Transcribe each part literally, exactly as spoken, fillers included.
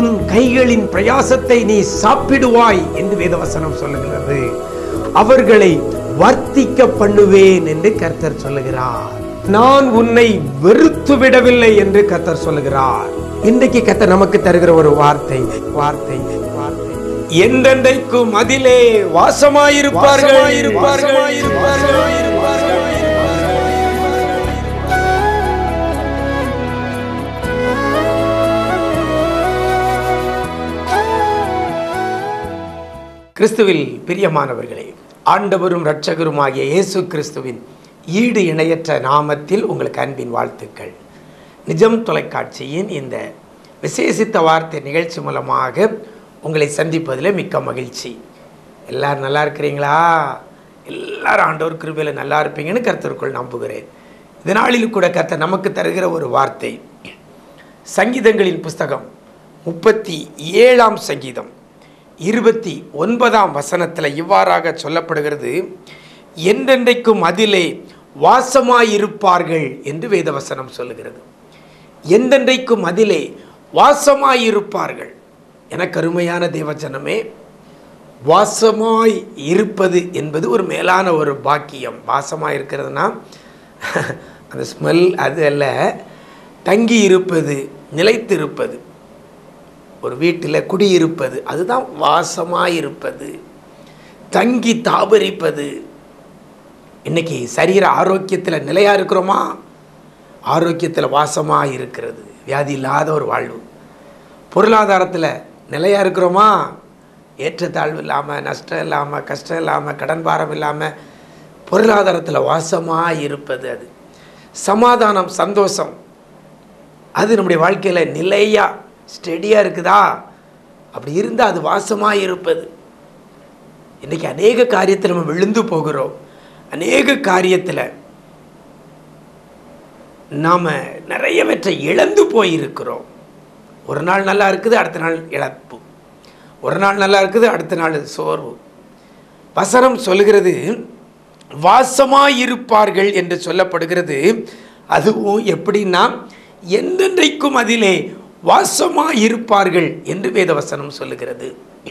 உன் கைகளின் பிரயாசத்தை நீ சாப்பிடுவாய் என்று வேதவசனம் சொல்லுகிறது. அவர்களை வர்த்திக்க பண்ணுவேன் என்று கர்த்தர் சொல்லுகிறார். நான் உன்னை வெறுத்து விடவில்லை என்று கர்த்தர் சொல்லுகிறார். இன்றைக்கு கர்த்தர் நமக்கு தருகிற ஒரு வார்த்தை வார்த்தை வார்த்தை என்றென்றைக்கும் அதிலே வாசமாயிருப்பார்கள் இருப்பார்கள் இருப்பார்கள் இருப்பார்கள். கிறிஸ்துவில் பிரியமானவர்களே, ஆண்டவரும் இரட்சகருமாகிய இயேசு கிறிஸ்துவின் ஈடு இணையற்ற நாமத்தில் உங்களுக்கு அன்பின் வாழ்த்துக்கள். நிஜம் தொலைக்காட்சியின் இந்த விசேஷித்த வார்த்தை நிகழ்ச்சி மூலமாக உங்களை சந்திப்பதில் மிக்க மகிழ்ச்சி. எல்லாரும் நல்லா இருக்கிறீங்களா? எல்லாரும் ஆண்டவர் கிருபையில் நல்லா இருப்பீங்கன்னு கர்த்தருக்குள் நம்புகிறேன். இதனாளில் கூட கர்த்தர் நமக்கு தருகிற ஒரு வார்த்தை, சங்கீதங்களின் புஸ்தகம் முப்பத்தி ஏழாம் சங்கீதம் இருபத்தி ஒன்பதாம் வசனத்தில் இவ்வாறாக சொல்லப்படுகிறது, என்றென்றைக்கும் அதிலே வாசமாயிருப்பார்கள் என்று வேதவசனம் சொல்லுகிறது. என்றென்றைக்கும் அதிலே வாசமாயிருப்பார்கள். எனக்கு அருமையான தேவஜனமே, வாசமாய் இருப்பது என்பது ஒரு மேலான ஒரு பாக்கியம். வாசமாக இருக்கிறதுனா அந்த ஸ்மெல் அது அல்ல, தங்கி இருப்பது, நிலைத்து இருப்பது, ஒரு வீட்டில் குடியிருப்பது, அதுதான் வாசமாயிருப்பது, தங்கி தாபரிப்பது. இன்னைக்கு சரீர ஆரோக்கியத்தில் நிலையாக இருக்கிறோமா? ஆரோக்கியத்தில் வாசமாக இருக்கிறது, வியாதி இல்லாத ஒரு வாழ்வு. பொருளாதாரத்தில் நிலையாக இருக்கிறோமா? ஏற்றத்தாழ்வு இல்லாமல், நஷ்டம் இல்லாமல், கஷ்டம் இல்லாமல், கடன் பாரம் இல்லாமல் பொருளாதாரத்தில் வாசமாக இருப்பது. அது சமாதானம், சந்தோஷம், அது நம்முடைய வாழ்க்கையில் நிலையாக ஸ்டெடியாக இருக்குதா? அப்படி இருந்தால் அது வாசமாக இருப்பது. இன்றைக்கி அநேக காரியத்தில் நம்ம விழுந்து போகிறோம். அநேக காரியத்தில் நாம் நிறையவற்றை இழந்து போயிருக்கிறோம். ஒரு நாள் நல்லா இருக்குது, அடுத்த நாள் இழப்பு. ஒரு நாள் நல்லா இருக்குது, அடுத்த நாள் சோர்வு. வசனம் சொல்லுகிறது வாசமாயிருப்பார்கள் என்று சொல்லப்படுகிறது. அதுவும் எப்படின்னா, என்றென்றைக்கும் அதிலே வாசமாயிருப்பார்கள் என்று வேதவசனம் சொல்லுகிறது.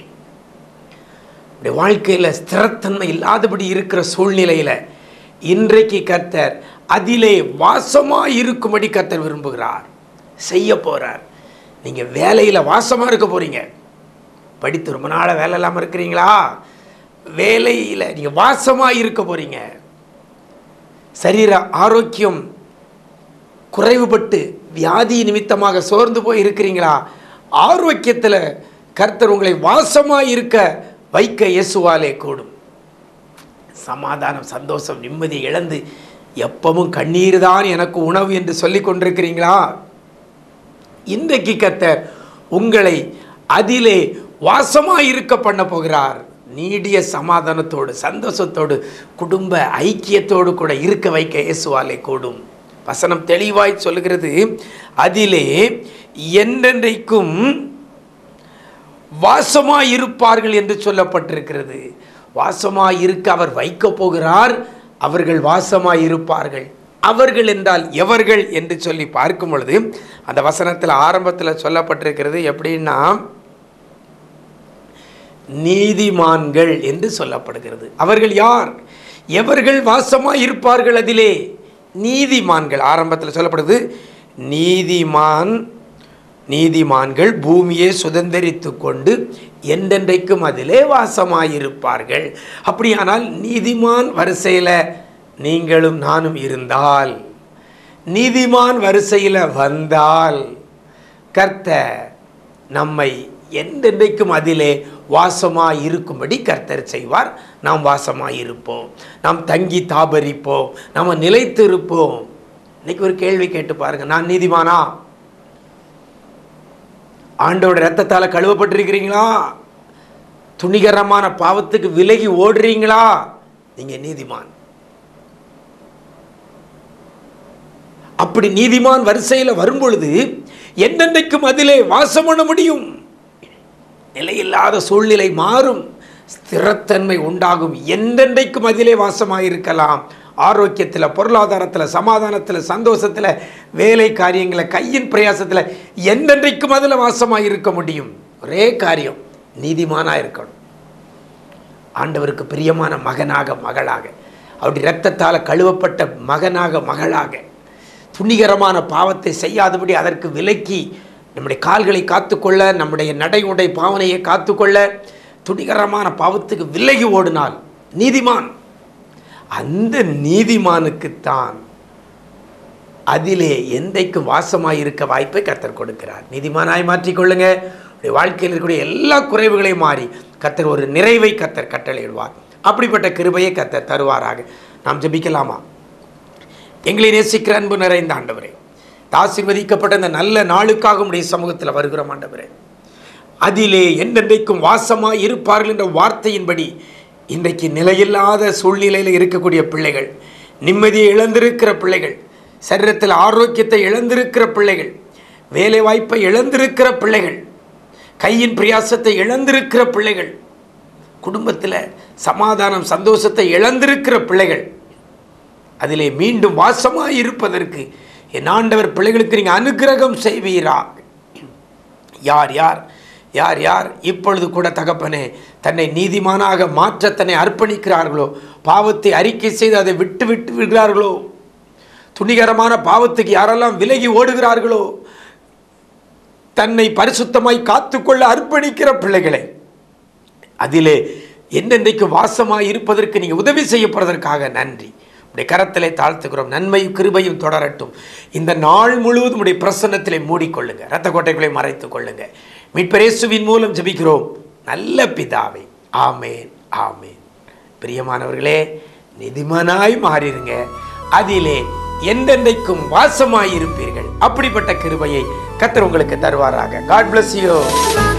வாழ்க்கையில் ஸ்திரத்தன்மை இல்லாதபடி இருக்கிற சூழ்நிலையில் இன்றைக்கு கர்த்தர் அதிலே வாசமாக இருக்கும்படி கர்த்தர் விரும்புகிறார், செய்ய போகிறார். நீங்கள் வேலையில் வாசமாக இருக்க போகிறீங்க. படித்து ரொம்ப நாளாக வேலை இல்லாமல் இருக்கிறீங்களா? வேலையில் நீங்கள் வாசமாக இருக்க போகிறீங்க. சரீர ஆரோக்கியம் குறைவுபட்டு வியாதி நிமித்தமாக சோர்ந்து போய் இருக்கிறீங்களா? ஆரோக்கியத்தில் கர்த்தர் உங்களை வாசமாக இருக்க வைக்க இயேசுவாலே கூடும். சமாதானம், சந்தோஷம், நிம்மதி இழந்து எப்பவும் கண்ணீர் தான் எனக்கு உணவு என்று சொல்லி கொண்டிருக்கிறீங்களா? இன்றைக்கு கர்த்தர் உங்களை அதிலே வாசமாக இருக்க பண்ண போகிறார். நீடிய சமாதானத்தோடு, சந்தோஷத்தோடு, குடும்ப ஐக்கியத்தோடு கூட இருக்க வைக்க இயேசுவாலே கூடும். வசனம் தெளிவாய் சொல்லுகிறது, அதிலே என்றென்றைக்கும் வாசமாய் இருப்பார்கள் என்று சொல்லப்பட்டிருக்கிறது. வாசமாய் இருக்க அவர் வைக்க போகிறார். அவர்கள் வாசமாய் இருப்பார்கள். அவர்கள் என்றால் எவர்கள் என்று சொல்லி பார்க்கும் பொழுது அந்த வசனத்தில் ஆரம்பத்தில் சொல்லப்பட்டிருக்கிறது எப்படின்னா, நீதிமான்கள் என்று சொல்லப்படுகிறது. அவர்கள் யார்? எவர்கள் வாசமாய் இருப்பார்கள்? அதிலே நீதிமான்கள். ஆரம்பத்தில் சொல்லப்படுது, நீதிமான் நீதிமான்கள் பூமியை சுதந்திரித்து கொண்டு என்றென்றைக்கும் அதிலே வாசமாயிருப்பார்கள். அப்படியானால் நீதிமான் வரிசையில் நீங்களும் நானும் இருந்தால், நீதிமான் வரிசையில் வந்தால், கர்த்தர் நம்மை என்றென்றைக்கும் அதிலே வாசமாக இருக்கும்படி கர்த்தர் செய்வார். நாம் வாசமாக இருப்போம், நாம் தங்கி தாபரிப்போம், நாம் நிலைத்து இருப்போம். இன்னைக்கு ஒரு கேள்வி கேட்டு பாருங்க, நான் நீதிமானா? ஆண்டோட ரத்தத்தால் கழுவப்பட்டிருக்கிறீங்களா? துணிகரமான பாவத்துக்கு விலகி ஓடுறீங்களா? நீங்க நீதிமான். அப்படி நீதிமான் வரிசையில் வரும்பொழுது என்றென்றைக்கும் அதிலே வாசம் பண்ண முடியும். நிலையில்லாத சூழ்நிலை மாறும், ஸ்திரத்தன்மை உண்டாகும். என்றென்றைக்கும் அதிலே வாசமாயிருக்கலாம். ஆரோக்கியத்தில், பொருளாதாரத்தில், சமாதானத்தில், சந்தோஷத்தில், வேலை காரியங்களில், கையின் பிரயாசத்தில் என்றென்றைக்கும் அதில் வாசமாயிருக்க முடியும். ஒரே காரியம், நீதிமானாக இருக்கணும். ஆண்டவருக்கு பிரியமான மகனாக, மகளாக, அவருடைய இரத்தத்தால் கழுவப்பட்ட மகனாக, மகளாக, துணிகரமான பாவத்தை செய்யாதபடி அதற்கு விலக்கி நம்முடைய கால்களை காத்துக்கொள்ள, நம்முடைய நடை உடை பாவனையை காத்துக்கொள்ள, துணிகரமான பாவத்துக்கு விலகி ஓடினால் நீதிமான். அந்த நீதிமானுக்குத்தான் அதிலே எந்தைக்கும் வாசமாயிருக்க வாய்ப்பை கர்த்தர் கொடுக்கிறார். நீதிமானாய் மாற்றிக்கொள்ளுங்க. வாழ்க்கையில் இருக்கக்கூடிய எல்லா குறைவுகளையும் மாறி கர்த்தர் ஒரு நிறைவை கர்த்தர் கட்டளையிடுவார். அப்படிப்பட்ட கிருபையை கர்த்தர் தருவாராக. நாம் ஜெபிக்கலாமா? எங்களை நேசிக்கிற அன்பு நிறைந்த ஆண்டவரே, ஆசீர்வதிக்கப்பட்ட இந்த நல்ல நாளுக்காக உடைய சமூகத்தில் வருகிறோம் ஆண்டவரே. அதிலே என்றென்றைக்கும் வாசமாய் இருப்பார்கள் என்ற வார்த்தையின்படி இன்றைக்கு நிலையில்லாத சூழ்நிலையில் இருக்கக்கூடிய பிள்ளைகள், நிம்மதியை இழந்திருக்கிற பிள்ளைகள், சரீரத்தில் ஆரோக்கியத்தை இழந்திருக்கிற பிள்ளைகள், வேலை வாய்ப்பை இழந்திருக்கிற பிள்ளைகள், கையின் பிரயாசத்தை இழந்திருக்கிற பிள்ளைகள், குடும்பத்தில் சமாதானம் சந்தோஷத்தை இழந்திருக்கிற பிள்ளைகள், அதிலே மீண்டும் வாசமாய் இருப்பதற்கு என் ஆண்டவர் பிள்ளைகளுக்கு நீங்கள் அனுக்கிரகம் செய்வீராக. யார் யார் யார் யார் இப்பொழுது கூட தகப்பனே தன்னை நீதிமானாக மாற்ற தன்னை அர்ப்பணிக்கிறார்களோ, பாவத்தை அறிக்கை செய்து அதை விட்டு விட்டு விடுகிறார்களோ, துணிகரமான பாவத்துக்கு யாரெல்லாம் விலகி ஓடுகிறார்களோ, தன்னை பரிசுத்தமாய் காத்துக்கொள்ள அர்ப்பணிக்கிற பிள்ளைகளை அதிலே என்னென்றைக்கு வாசமாய் இருப்பதற்கு நீங்கள் உதவி செய்யப்படுவதற்காக நன்றி. உடைய கரத்திலே தாழ்த்துக்கிறோம். நன்மையும் கிருபையும் தொடரட்டும். இந்த நாள் முழுவதும் உடைய பிரசன்னத்திலே மூடிக்கொள்ளுங்க. இரத்த கோட்டைகளை மறைத்துக் கொள்ளுங்க. மீட்பர் இயேசுவின் மூலம் ஜெபிக்கிறோம் நல்ல பிதாவே. ஆமேன், ஆமேன். பிரியமானவர்களே, நீதிமானாய் மாறிடுங்க. அதிலே என்றென்றைக்கும் வாசமாயிருப்பீர்கள். அப்படிப்பட்ட கிருபையை கர்த்தர் உங்களுக்கு தருவாராக. God bless you.